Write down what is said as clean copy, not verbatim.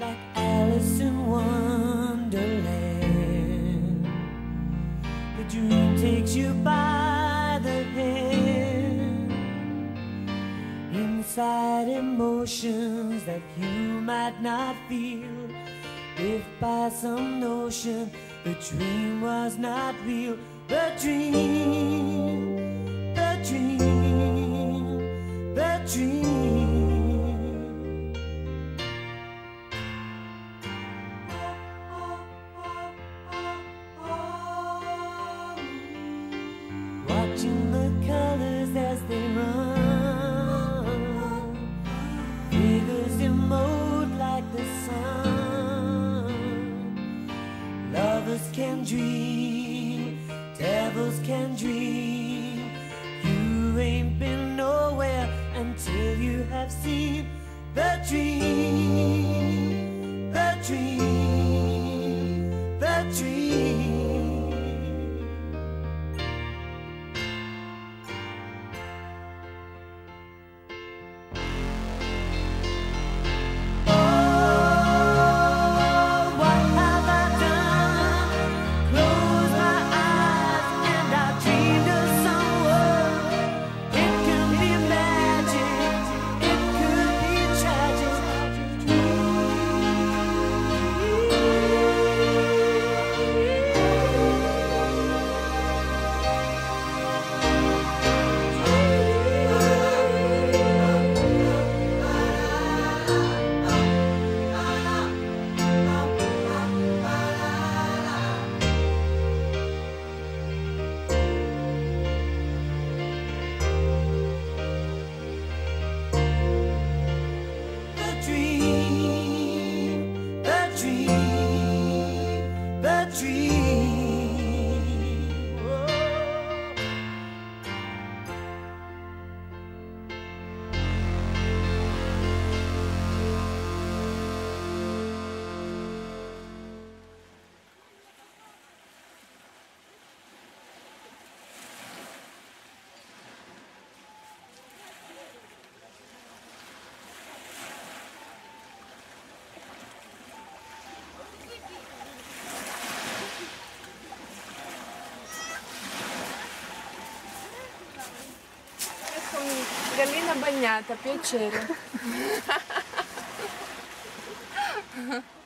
like Alice in Wonderland. The dream takes you by the hand, inside emotions that you might not feel, if by some notion the dream was not real. The dream, the dream, the dream. Watching the colors as they run, figures emote like the sun. Lovers can dream, devils can dream. You ain't been nowhere until you have seen the dream, the dream, the dream. The dream, oh. Gallina bagnata, piacere.